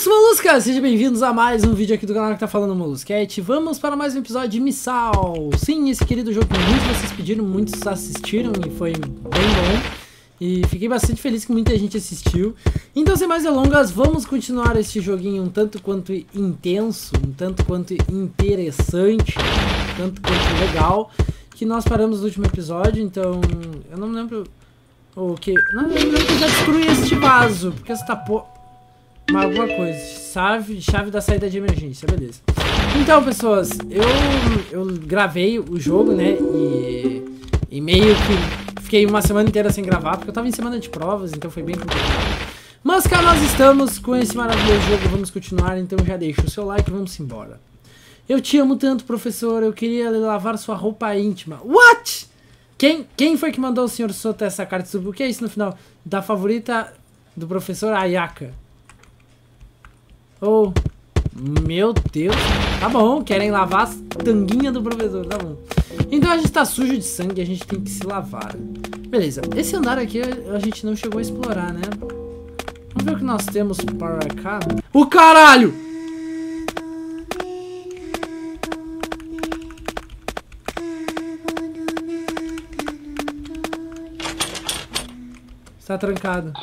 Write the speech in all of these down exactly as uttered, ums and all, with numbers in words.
sou o Molusca, sejam bem-vindos a mais um vídeo aqui do canal que tá falando Molusquete. Vamos para mais um episódio de Missal. Sim, esse querido jogo que muitos de vocês pediram, muitos assistiram e foi bem bom. E fiquei bastante feliz que muita gente assistiu. Então, sem mais delongas, vamos continuar esse joguinho um tanto quanto intenso, um tanto quanto interessante, um tanto quanto legal, que nós paramos no último episódio. Então, eu não me lembro o que... Não me lembro que eu já destruí este vaso, porque essa tapou... Mas alguma coisa, chave, chave da saída de emergência, beleza. Então, pessoas, eu, eu gravei o jogo, né, e, e meio que fiquei uma semana inteira sem gravar, porque eu tava em semana de provas, então foi bem complicado. Mas cá nós estamos com esse maravilhoso jogo, vamos continuar, então já deixa o seu like e vamos embora. Eu te amo tanto, professor, eu queria lavar sua roupa íntima. What? Quem, quem foi que mandou o senhor Soto essa carta? O que é isso no final? Da favorita do professor Ayaka. Oh, meu Deus. Tá bom, querem lavar as tanguinhas do professor, tá bom. Então a gente tá sujo de sangue, a gente tem que se lavar. Beleza, esse andar aqui a gente não chegou a explorar, né? Vamos ver o que nós temos para cá. O caralho! Está trancado.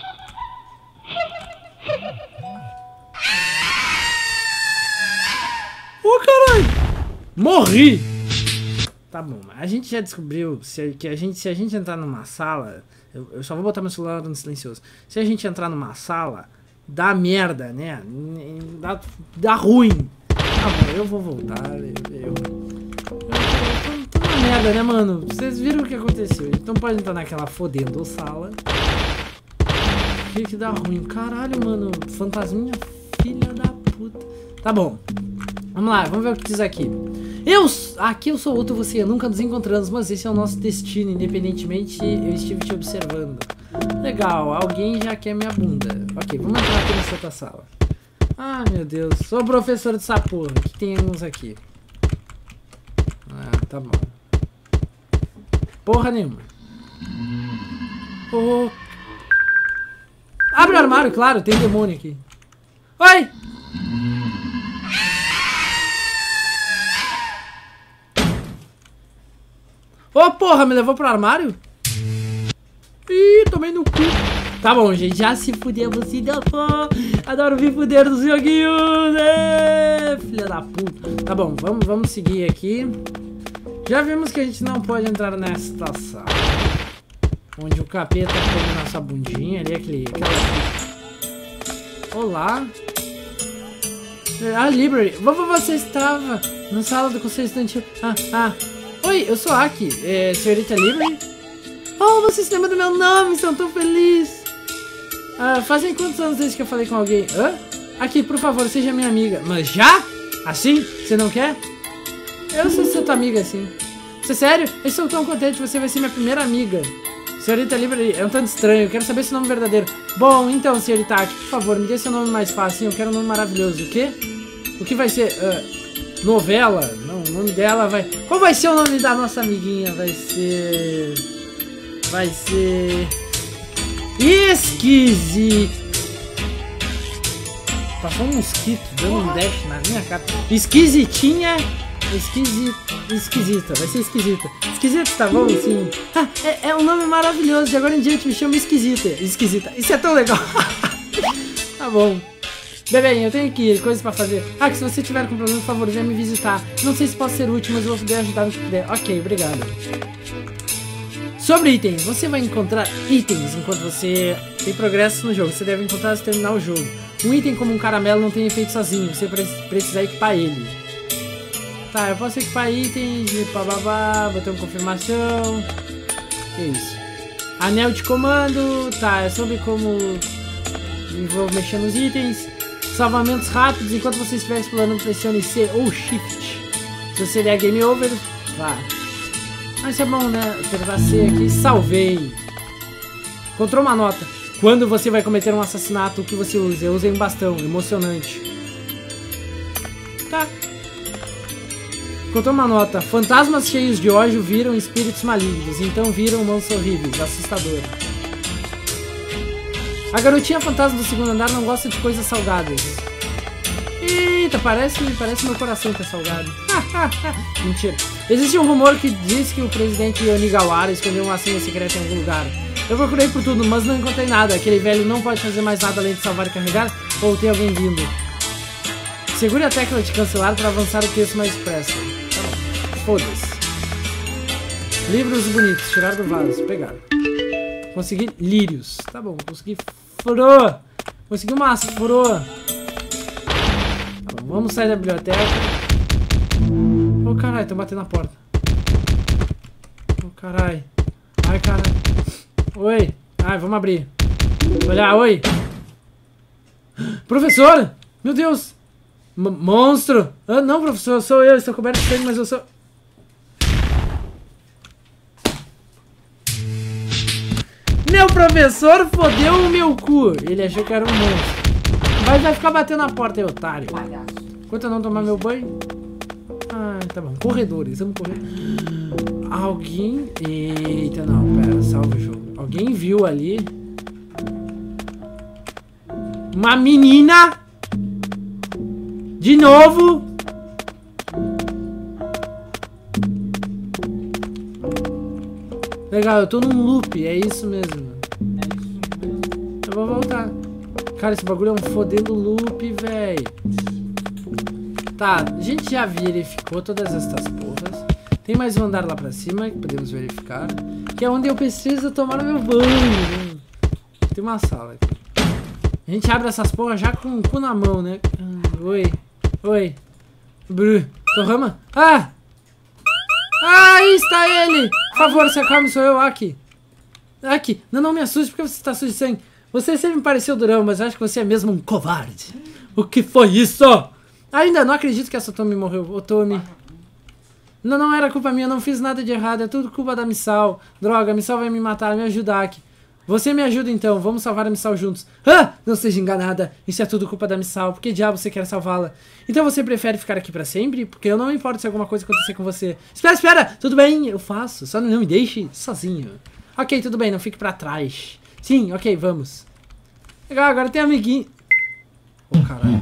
Ô, caralho! Morri! Tá bom, a gente já descobriu se, que a gente, se a gente entrar numa sala... Eu, eu só vou botar meu celular no silencioso. Se a gente entrar numa sala, dá merda, né? Dá, dá ruim. Tá bom, eu vou voltar. Eu... eu, eu, eu tô, tô na merda, né, mano? Vocês viram o que aconteceu. Então pode entrar naquela fodendo sala. O que que dá ruim? Caralho, mano. Fantasminha, filha da puta. Tá bom. Vamos lá, vamos ver o que diz aqui. Eu, aqui eu sou outro você, nunca nos encontramos, mas esse é o nosso destino, independentemente eu estive te observando. Legal, alguém já quer minha bunda. Ok, vamos entrar aqui nessa outra sala. Ah, meu Deus, sou professor de sapor, o que temos aqui? Ah, tá bom. Porra nenhuma. Oh. Abre o armário, claro, tem demônio aqui. Oi! Ô, oh, porra, me levou pro armário? Ih, tomei no cu. Tá bom, gente, já se fudeu você da porra. Adoro me fuder dos joguinhos. É, filha da puta. Tá bom, vamos, vamos seguir aqui. Já vimos que a gente não pode entrar nesta sala, onde o capeta come nossa bundinha ali, aquele... Aquela... Olá. Ah, Library. Você estava na sala do conselho estudantil. Ah, ah. Oi, eu sou Aki, é, senhorita Library. Oh, você se lembra do meu nome, estou tão feliz. Ah, fazem quantos anos desde que eu falei com alguém? Hã? Aqui, por favor, seja minha amiga. Mas já? Assim? Você não quer? Eu sou sua amiga, assim. Você é sério? Eu estou tão contente, você vai ser minha primeira amiga. Senhorita Library, é um tanto estranho, eu quero saber seu nome verdadeiro. Bom, então, senhorita Aki, por favor, me dê seu nome mais fácil, eu quero um nome maravilhoso. O quê? O que vai ser? Uh, novela? Não, o nome dela vai... Qual vai ser o nome da nossa amiguinha? Vai ser... Vai ser... Esquisito. Passou um mosquito dando um dash na minha cara. Esquisitinha. Esquisita. Esquisita. Vai ser esquisita. Esquisita, tá bom? Sim. Ah, é, é um nome maravilhoso. De agora em diante me chama Esquisita. Esquisita. Isso é tão legal. Tá bom. Bem, eu tenho que ir, coisas pra fazer. Ah, que se você tiver com problema, por favor, venha me visitar. Não sei se posso ser útil, mas eu vou poder ajudar no que puder. Ok, obrigado. Sobre itens, você vai encontrar itens enquanto você tem progresso no jogo. Você deve encontrar se terminar o jogo. Um item como um caramelo não tem efeito sozinho, você precisa equipar ele. Tá, eu posso equipar itens de bababá, vou ter uma confirmação. Que isso? Anel de comando, tá, é sobre como vou mexer nos itens. Salvamentos rápidos, enquanto você estiver explorando, pressione C ou Shift. Se você der Game Over, vá. Mas isso é bom, né? Apertar C aqui, salvei. Encontrou uma nota. Quando você vai cometer um assassinato, o que você usa? Eu usei um bastão, emocionante. Tá. Encontrou uma nota. Fantasmas cheios de ódio viram espíritos malignos, então viram mãos horríveis, assustador. A garotinha fantasma do segundo andar não gosta de coisas salgadas. Eita, parece, parece meu coração que é salgado. Mentira. Existe um rumor que diz que o presidente Onigawara escondeu uma senha secreta em algum lugar. Eu procurei por tudo, mas não encontrei nada. Aquele velho não pode fazer mais nada além de salvar e carregar, ou tem alguém vindo. Segure a tecla de cancelar para avançar o texto mais depressa. Tá bom. Foda-se. Livros bonitos, tirar do vaso, pegar. Consegui lírios. Tá bom, consegui fro. Consegui umas fro. Tá bom, vamos sair da biblioteca. Ô, oh, caralho, tô batendo na porta. Ô, oh, caralho. Ai, caralho. Oi. Ai, vamos abrir. Olha, oi. Professor! Meu Deus! M monstro! Ah, não, professor, sou eu. Estou coberto de sangue, mas eu sou... Meu professor fodeu o meu cu. Ele achou que era um monstro. Vai, vai ficar batendo na porta aí, otário. Enquanto eu não tomar meu banho... Ah, tá bom. Corredores, vamos correr. Alguém... Eita, não, pera, salva o jogo. Alguém viu ali... Uma menina... De novo... Legal, eu tô num loop, é isso mesmo. Eu vou voltar. Cara, esse bagulho é um fodendo loop, velho. Tá, a gente já verificou todas estas porras. Tem mais um andar lá pra cima que podemos verificar. Que é onde eu preciso tomar meu banho. Tem uma sala aqui. A gente abre essas porras já com o cu na mão, né? Oi. Oi. Bru. Torrama? Ah! Ah, aí está ele! Por favor, se acalme, sou eu, aqui. Aqui. Não, não me assuste porque você está sujo de sangue. Você sempre me pareceu durão, mas acho que você é mesmo um covarde. O que foi isso? Ainda não acredito que essa Tommy morreu. Ô, Tommy. Não, não era culpa minha, não fiz nada de errado. É tudo culpa da Misao. Droga, a Misao vai me matar, me ajudar aqui. Você me ajuda então, vamos salvar a Misao juntos. Ah, não seja enganada, isso é tudo culpa da Misao. Por que diabo você quer salvá-la? Então você prefere ficar aqui pra sempre? Porque eu não me importo se alguma coisa acontecer com você. Espera, espera, tudo bem, eu faço. Só não me deixe sozinho. Ok, tudo bem, não fique pra trás. Sim, ok, vamos. Legal, agora tem amiguinho. Oh, caralho.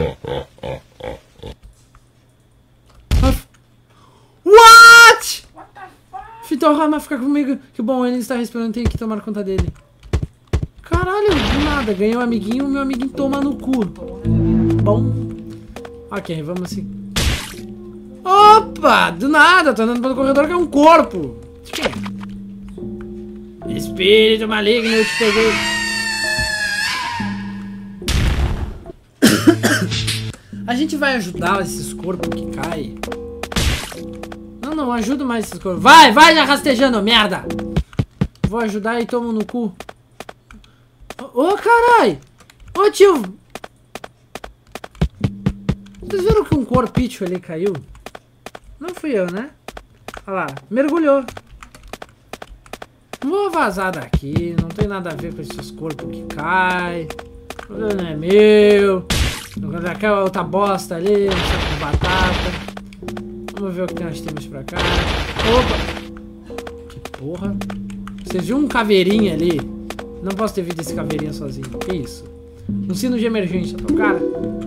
What? Fitorama, fica comigo. Que bom, ele está respirando, tenho que tomar conta dele. Caralho, do nada. Ganhei um amiguinho, meu amiguinho toma no cu. Bom. Ok, vamos assim. Opa, do nada, tô andando pelo corredor que é um corpo. Espírito maligno, eu te peguei. A gente vai ajudar esses corpos que caem. Não, não, ajudo mais esses corpos. Vai, vai já rastejando, merda! Vou ajudar e tomo no cu. Ô, oh, carai! Ô, oh, tio! Vocês viram que um corpicho ali caiu? Não fui eu, né? Olha lá, mergulhou. Vou vazar daqui, não tem nada a ver com esses corpos que caem. O problema não é meu. Aquela outra bosta ali, um saco de batata. Vamos ver o que nós temos pra cá. Opa! Que porra. Vocês viram um caveirinha ali? Não posso ter visto esse caveirinha sozinho. Que isso? Um sino de emergência, tocar?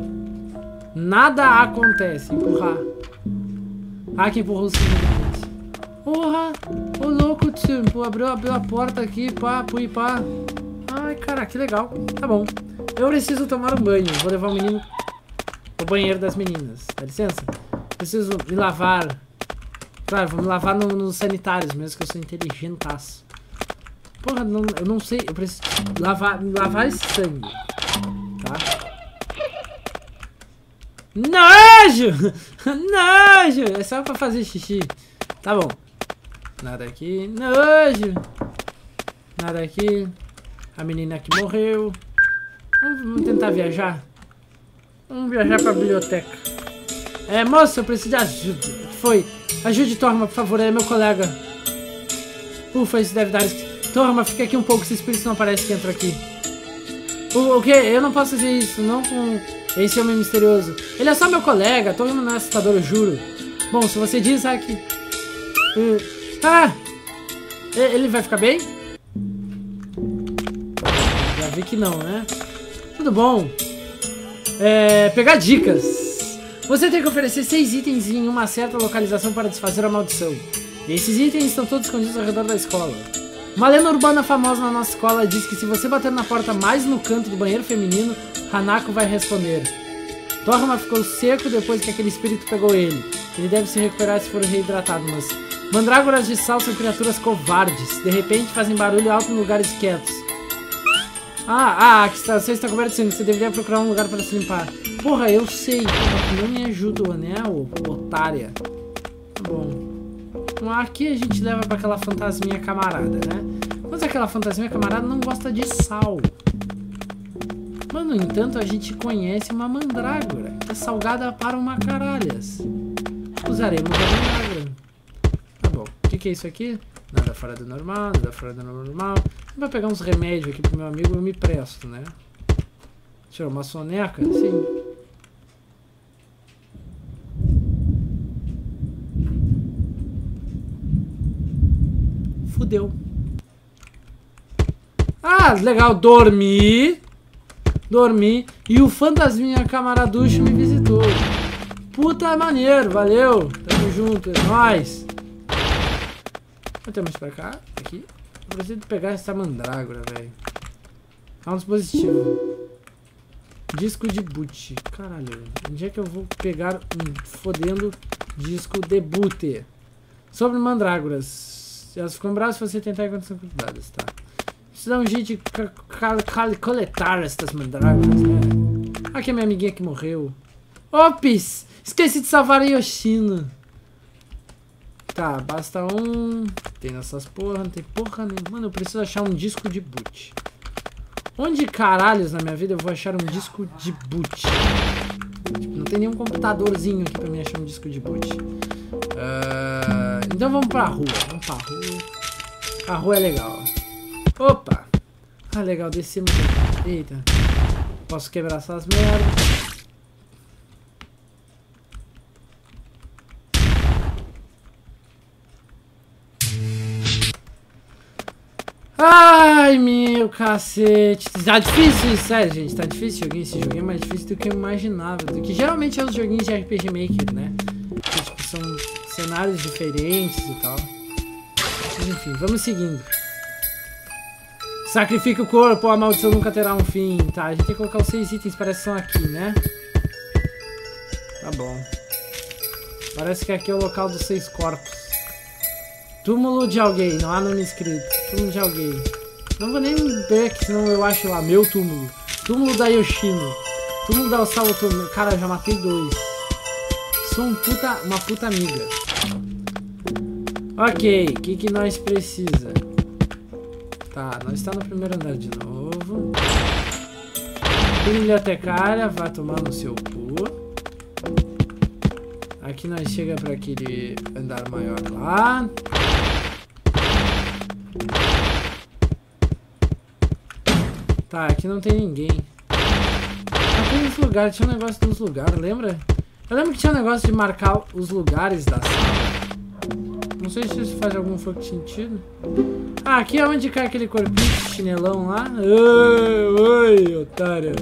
Nada acontece. Empurrar. Ah, que empurrou o sino de emergência. Porra! Ô louco, tio. Abriu, abriu a porta aqui, pá, pui, pá. Ai, cara, que legal. Tá bom. Eu preciso tomar um banho. Vou levar o menino pro banheiro das meninas. Dá licença? Preciso me lavar. Claro, vou me lavar nos no sanitários, mesmo que eu sou inteligentaço. Porra, não, eu não sei. Eu preciso lavar, lavar esse sangue. Tá? Nojo! Nojo! É só pra fazer xixi. Tá bom. Nada aqui. Nojo! Nada aqui. A menina que morreu. Vamos tentar viajar. Vamos viajar pra biblioteca. É, moça, eu preciso de ajuda. O que foi? Ajude Torma, por favor, é meu colega. Ufa, isso deve dar... Torma, fica aqui um pouco, se o espírito não aparece que entra aqui. O, o quê? Eu não posso fazer isso, não com esse homem misterioso. Ele é só meu colega, Torma não é assustador, eu juro. Bom, se você diz aqui... Uh, ah! Ele vai ficar bem? Já vi que não, né? Tudo bom. É, pegar dicas. Você tem que oferecer seis itens em uma certa localização para desfazer a maldição. Esses itens estão todos escondidos ao redor da escola. Uma lenda urbana famosa na nossa escola diz que se você bater na porta mais no canto do banheiro feminino, Hanako vai responder. Torma ficou seco depois que aquele espírito pegou ele. Ele deve se recuperar se for reidratado, mas... Mandrágoras de sal são criaturas covardes. De repente fazem barulho alto em lugares quietos. Ah, ah, aqui está, você está coberto de sangue. Você deveria procurar um lugar para se limpar. Porra, eu sei. Porra, não me ajudou, né, ô otária. Tá bom. Então, aqui a gente leva para aquela fantasminha camarada, né? Mas aquela fantasminha camarada não gosta de sal. Mas, no entanto, a gente conhece uma mandrágora, que é salgada para uma caralhas. Usaremos a mandrágora. Tá bom. O que, que é isso aqui? Nada fora do normal, nada fora do normal. Vai pegar uns remédios aqui pro meu amigo, eu me presto, né? Tirar uma soneca? Sim. Fudeu. Ah, legal. Dormi. Dormi. E o fantasminha camaraducho me visitou. Puta, maneiro. Valeu. Tamo junto. É nóis. Não tem mais pra cá? Aqui. Eu preciso pegar essa mandrágora, velho. É um dispositivo. Disco de boot. Caralho. Onde é que eu vou pegar um fodendo disco de boot? Sobre mandrágoras. Elas ficam bravas se você tentar encontrar cuidados, tá? Precisa dar um jeito de coletar estas mandrágoras, né? Aqui é minha amiguinha que morreu. Ops! Esqueci de salvar a Yoshino. Tá, basta um... Tem nessas porra, não tem porra nenhuma. Mano, eu preciso achar um disco de boot. Onde caralhos na minha vida eu vou achar um disco de boot? Tipo, não tem nenhum computadorzinho aqui pra mim achar um disco de boot. Uh, então vamos pra rua. Vamos pra rua. A rua é legal. Opa! Ah, legal, descemos aqui. Eita. Posso quebrar essas merdas. Ai, meu cacete. Tá difícil, sério, gente. Tá difícil esse joguinho. Esse joguinho é mais difícil do que eu imaginava. Do que geralmente é os joguinhos de R P G Maker, né? Que, tipo, são cenários diferentes e tal. Mas enfim, vamos seguindo. Sacrifica o corpo, a maldição nunca terá um fim. Tá, a gente tem que colocar os seis itens, parece que são aqui, né? Tá bom. Parece que aqui é o local dos seis corpos. Túmulo de alguém, não há nome escrito. Túmulo de alguém. Não vou nem ver que senão eu acho lá, meu túmulo. Túmulo da Yoshino. Túmulo da Osaotomi. Cara, eu já matei dois. Sou um puta, uma puta amiga. Ok, o que, que nós precisa? Tá, nós está no primeiro andar de novo. Bibliotecária, vai tomar no seu cu. Aqui nós chega para aquele andar maior lá. Tá, aqui não tem ninguém. Ah, tem uns lugares, tinha um negócio dos lugares, lembra? Eu lembro que tinha um negócio de marcar os lugares da sala. Não sei se isso faz algum sentido. Ah, aqui é onde cai aquele corpinho de chinelão lá. Oi, oi, otário.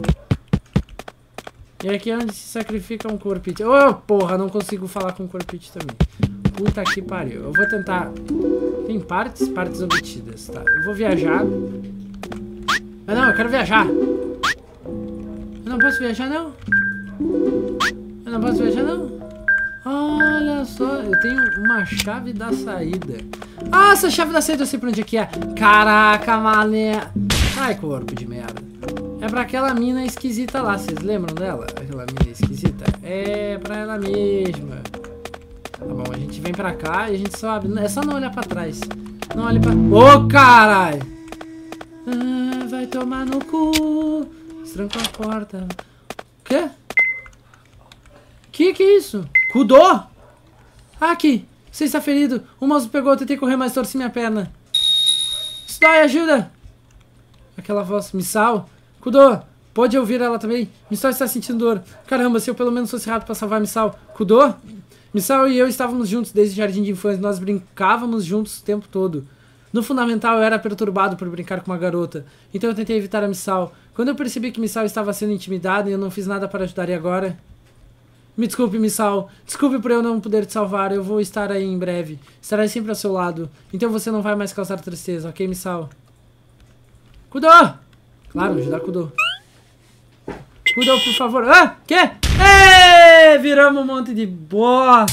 E aqui é onde se sacrifica um corpite. Ô, oh, porra, não consigo falar com corpite também. Puta que pariu. Eu vou tentar... Tem partes? Partes obtidas, tá. Eu vou viajar. Ah, não, eu quero viajar. Eu não posso viajar, não? Eu não posso viajar, não? Olha só, eu tenho uma chave da saída. Ah, essa chave da saída eu sei pra onde é que é. Caraca, mané. Ai, corpo de merda. É pra aquela mina esquisita lá, vocês lembram dela? Aquela mina esquisita? É pra ela mesma. Tá bom, a gente vem pra cá e a gente sobe. É só não olhar pra trás. Não olhe pra... Ô, oh, caralho! Ah, vai tomar no cu. Trancou a porta. O quê? Que que é isso? Kudô? Ah, aqui. Você está ferido. O moço pegou, eu tentei correr, mas torci minha perna. Isso dói, ajuda! Aquela voz, Misao. Kudô, pode ouvir ela também? Misao está sentindo dor. Caramba, se eu pelo menos fosse rápido para salvar Misao. Kudô? Misao e eu estávamos juntos desde o jardim de infância. Nós brincávamos juntos o tempo todo. No fundamental eu era perturbado por brincar com uma garota, então eu tentei evitar a Missal. Quando eu percebi que Missal estava sendo intimidada e eu não fiz nada para ajudar, e agora? Me desculpe, Missal. Desculpe por eu não poder te salvar, eu vou estar aí em breve. Estarei sempre ao seu lado, então você não vai mais causar tristeza, ok, Missal? Kudo! Claro, ajudar Kudo. Kudo, por favor. Ah, quê? Ê, viramos um monte de bosta.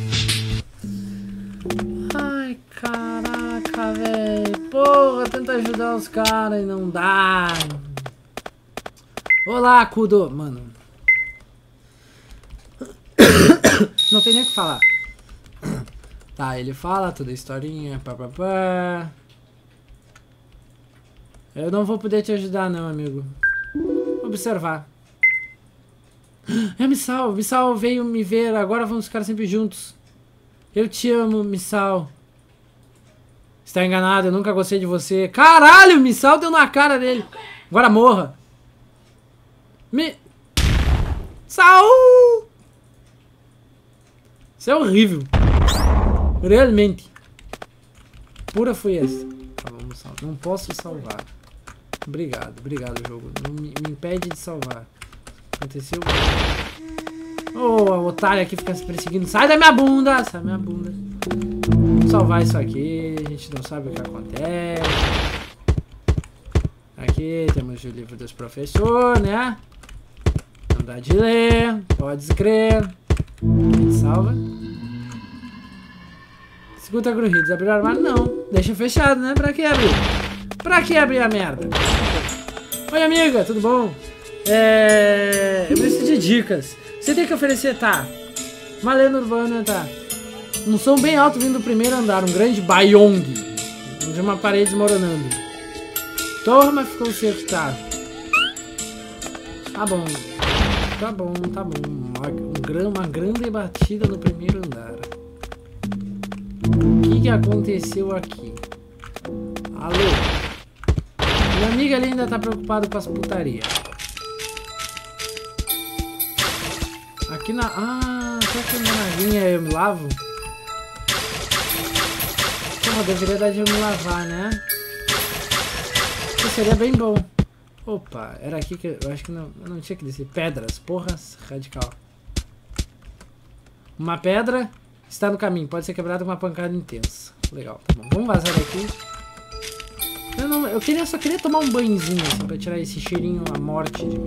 Ai, caraca, velho. Porra, tenta ajudar os caras e não dá. Olá, Kudo. Mano. Não tem nem o que falar. Tá, ele fala toda a historinha. Pá, pá, pá. Eu não vou poder te ajudar, não, amigo. Observar. É Missal. Missal veio me ver. Agora vamos ficar sempre juntos. Eu te amo, Missal. Está enganado, eu nunca gostei de você. Caralho, Missal deu na cara dele. Agora morra. Me... Saul! Isso é horrível. Realmente. Pura foi essa. Tá, vamos salvar. Não posso salvar. Obrigado, obrigado, jogo. Não me, me impede de salvar. Aconteceu. Oh, a otária aqui fica se perseguindo. Sai da minha bunda! Sai da minha bunda. Vamos salvar isso aqui. A gente não sabe o que acontece. Aqui temos o livro dos professores, né? Não dá de ler. Pode escrever. A gente salva. Segunda corrida. Abrir o armário? Não. Deixa fechado, né? Pra que abrir? Pra que abrir a merda? Oi, amiga. Tudo bom? É... Eu preciso de dicas. Você tem que oferecer, tá? Uma lenda urbana, tá? Um som bem alto vindo do primeiro andar. Um grande baiong. De uma parede desmoronando. Torma ficou seco, tá? Tá bom. Tá bom, tá bom. Uma, um gran, uma grande batida no primeiro andar. O que que aconteceu aqui? Alô? Minha amiga ali ainda tá preocupada com as putarias. Aqui na... Ah, será que na navinha eu me lavo? Porra, deveria dar de eu me lavar, né? Isso seria bem bom. Opa, era aqui que eu, eu acho que não, eu não tinha que descer. Pedras, porras, radical. Uma pedra está no caminho, pode ser quebrada com uma pancada intensa. Legal, tá bom. Vamos vazar daqui. Eu, não, eu queria, só queria tomar um banhozinho assim, pra tirar esse cheirinho à morte de mim.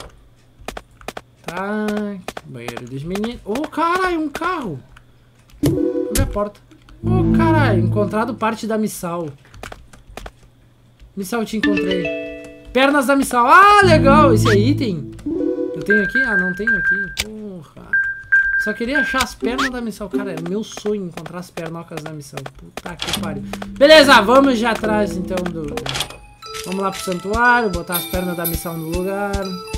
Tá, banheiro dos meninos. Oh, caralho, um carro. Abre a porta. Oh, caralho, encontrado parte da Missal. Missal, te encontrei. Pernas da Missal. Ah, legal, esse é item. Eu tenho aqui? Ah, não tenho aqui. Porra. Só queria achar as pernas da Missal. Cara, é meu sonho encontrar as pernocas da Missal. Puta que pariu. Beleza, vamos já atrás então do... Vamos lá pro santuário, botar as pernas da Missal no lugar.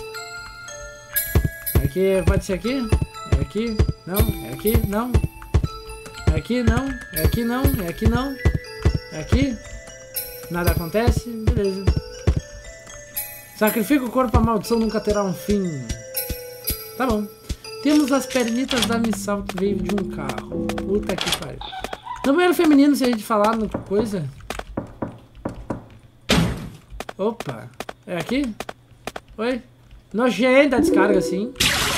Aqui, pode ser aqui? É aqui? Não? É aqui? Não? É aqui? Não? É aqui? Não? É aqui? Não? É aqui? Nada acontece? Beleza. Sacrifica o corpo, a maldição nunca terá um fim. Tá bom. Temos as pernitas da Missal que veio de um carro. Puta que pariu. No banheiro feminino, se a gente falar no coisa... Opa. É aqui? Oi? Nojenta a descarga assim.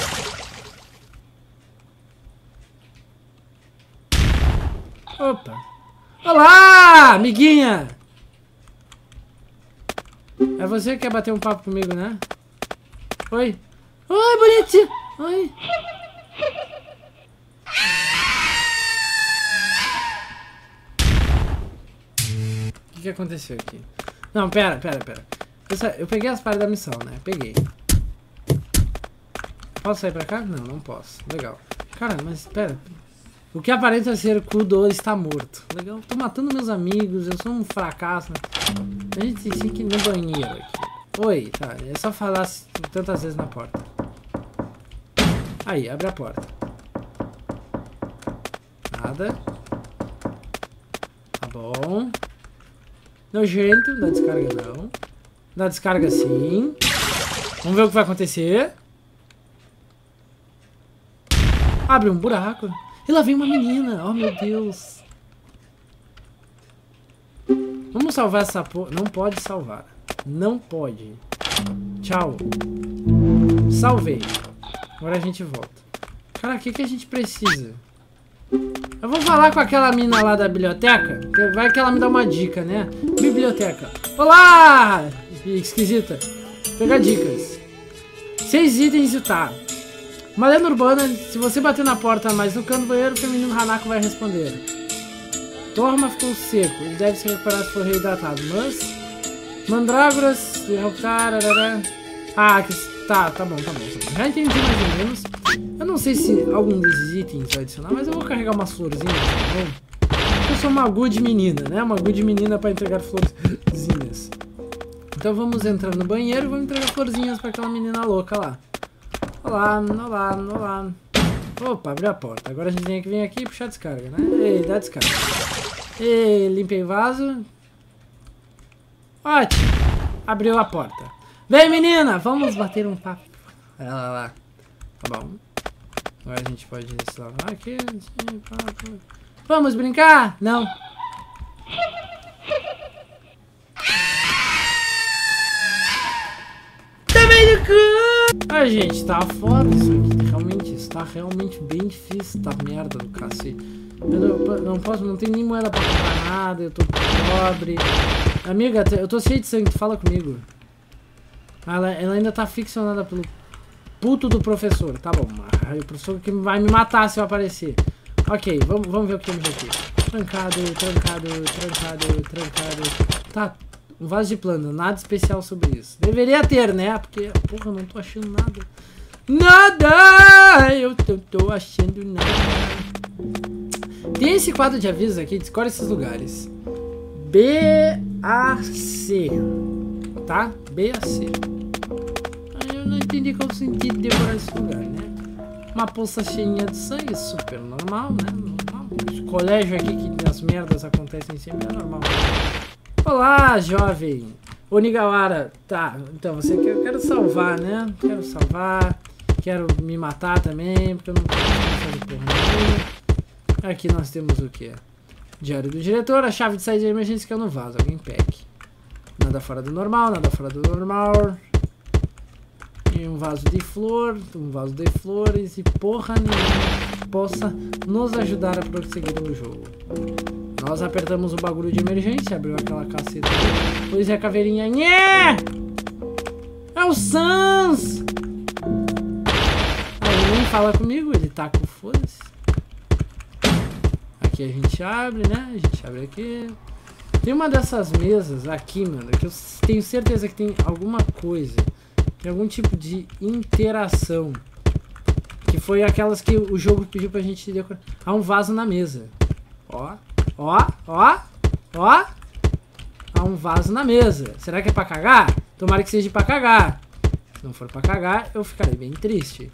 Opa. Olá, amiguinha. É você que quer bater um papo comigo, né? Oi. Oi, bonitinho. Oi. O que que aconteceu aqui? Não, pera, pera, pera. Eu, eu peguei as partes da missão, né? Peguei. Posso sair pra cá? Não, não posso. Legal. Cara, mas pera. O que aparenta ser Kudo está morto. Legal. Tô matando meus amigos. Eu sou um fracasso. A gente fica no banheiro aqui. Oi, tá. É só falar tantas vezes na porta. Aí, abre a porta. Nada. Tá bom. Nojento. Dá descarga não. Dá descarga sim. Vamos ver o que vai acontecer. Abre um buraco. E lá vem uma menina. Oh, meu Deus. Vamos salvar essa porra. Não pode salvar. Não pode. Tchau. Salvei. Agora a gente volta. Cara, o que, que a gente precisa? Eu vou falar com aquela mina lá da biblioteca. Vai que ela me dá uma dica, né? Biblioteca. Olá! Esquisita. Pegar dicas. Seis itens e tá. Uma lenda urbana, se você bater na porta, mas no canto do banheiro, o feminino Hanako vai responder. Torma ficou seco. Ele deve se recuperar se for reidratado. Mas... Mandrágoras... Ah, que... tá, tá bom, tá bom, tá bom. Já entendi mais ou menos. Eu não sei se algum desses itens vai adicionar, mas eu vou carregar umas florzinhas, tá bom? Eu sou uma good menina, né? Uma good menina pra entregar florzinhas. Então vamos entrar no banheiro e vamos entregar florzinhas pra aquela menina louca lá. Olá, olá, olá. Opa, abriu a porta. Agora a gente tem que vir aqui e puxar a descarga, né? Ei, dá descarga. Ei, limpei o vaso. Ótimo. Abriu a porta. Vem, menina! Vamos bater um papo. Olha lá, lá. Tá bom. Agora a gente pode se lavar aqui. Vamos brincar? Não. Tá vendo cu? Ah, gente, tá foda isso aqui. Realmente, isso tá realmente bem difícil. Tá merda do cacete. Eu não, não posso, não tenho nem moeda pra comprar nada. Eu tô pobre. Amiga, eu tô cheio de sangue. Fala comigo. Ela, ela ainda tá ficcionada pelo puto do professor. Tá bom, o professor que vai me matar se eu aparecer. Ok, vamos, vamos ver o que temos aqui. Trancado, trancado, trancado, trancado. Tá, um vaso de planta, nada especial sobre isso. Deveria ter, né? Porque, porra, eu não tô achando nada. Nada! Eu não tô achando nada. Tem esse quadro de avisos aqui, descore esses lugares. B A C. Tá? B A C. Eu não entendi qual o sentido de decorar esse lugar, né? Uma poça cheinha de sangue, super normal, né? Normal. Esse colégio aqui que as merdas acontecem sempre é normal. Olá, jovem. Onigawara. Tá, então você quer, eu quero salvar, né? Quero salvar. Quero me matar também, porque eu não quero fazer porra nenhuma. Aqui nós temos o que? Diário do diretor, a chave de saída de emergência que é no vaso. Alguém pegue. Nada fora do normal, nada fora do normal. E um vaso de flor, um vaso de flores e porra nenhuma que possa nos ajudar a prosseguir no jogo. Nós apertamos o bagulho de emergência, abriu aquela caceta. Pois é, a caveirinha. Nhê! É o Sans! Ele nem fala comigo, ele tá com foda-se. Aqui a gente abre, né? A gente abre aqui. Tem uma dessas mesas aqui, mano, que eu tenho certeza que tem alguma coisa. Tem algum tipo de interação. Que foi aquelas que o jogo pediu pra gente decorar. Há um vaso na mesa. Ó, ó, ó, ó. Há um vaso na mesa. Será que é pra cagar? Tomara que seja pra cagar. Se não for pra cagar, eu ficarei bem triste.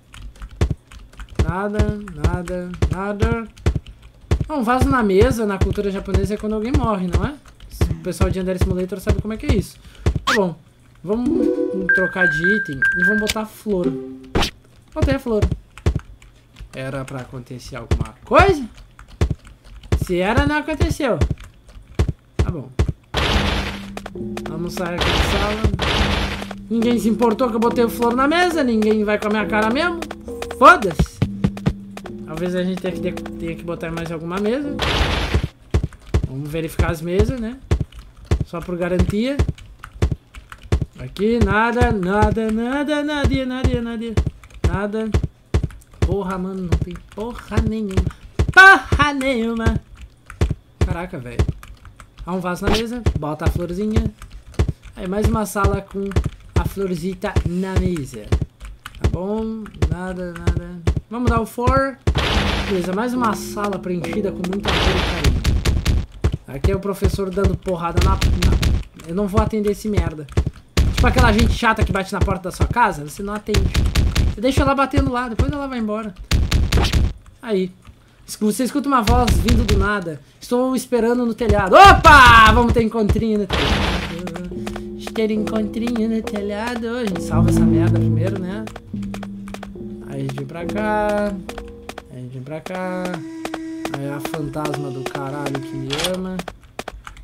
Nada, nada, nada. Ah, um vaso na mesa, na cultura japonesa, é quando alguém morre, não é? O pessoal de Under Simulator sabe como é que é isso. Tá bom. Vamos trocar de item e vamos botar flor. Botei a flor. Era pra acontecer alguma coisa? Se era, não aconteceu. Tá bom. Vamos sair aqui da sala. Ninguém se importou que eu botei flor na mesa. Ninguém vai com a minha cara mesmo. Foda-se. Talvez a gente tenha que, tenha que botar mais alguma mesa. Vamos verificar as mesas, né? Só por garantia. Aqui, nada, nada, nada, nada, nada, nada, nada. Porra, mano, não tem porra nenhuma. Porra nenhuma. Caraca, velho. Há um vaso na mesa, bota a florzinha. Aí mais uma sala com a florzita na mesa. Tá bom, nada, nada. Vamos dar o for. Beleza, mais uma sala preenchida com muito amor e carinho. Aqui é o professor dando porrada na... na... Eu não vou atender esse merda. Tipo aquela gente chata que bate na porta da sua casa, você não atende. Você deixa ela batendo lá, depois ela vai embora. Aí. Você escuta uma voz vindo do nada. Estou esperando no telhado. Opa! Vamos ter encontrinho no telhado. Ter encontrinho no telhado. A gente salva essa merda primeiro, né? Aí a gente vem pra cá. Aí a gente vem pra cá. Aí a fantasma do caralho que me ama.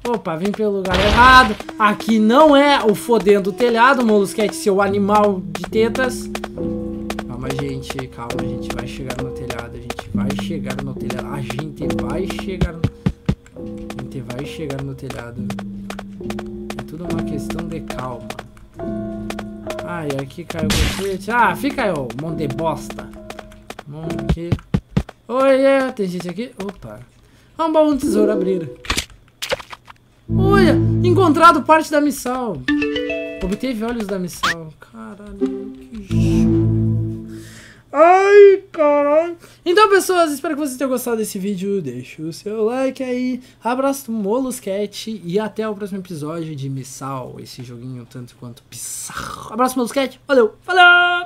Opa, vim pelo lugar errado. Aqui não é o fodendo telhado, Molusquete, seu animal de tetas. Calma, gente, calma, a gente vai chegar no telhado, a gente vai chegar no telhado. A gente vai chegar no... A gente vai chegar no telhado. É tudo uma questão de calma. Ai, aqui caiu o colete. Ah, fica aí, ó, monte de bosta. Monte... Olha, tem gente aqui. Opa. Ah, um baú de tesouro, abrir. Olha, encontrado parte da missão. Obteve olhos da missão. Caralho, que show. Ai, caralho. Então, pessoas, espero que vocês tenham gostado desse vídeo. Deixa o seu like aí. Abraço do Molusquete. E até o próximo episódio de Missal. Esse joguinho tanto quanto bizarro. Abraço, Molusquete. Valeu. Falou!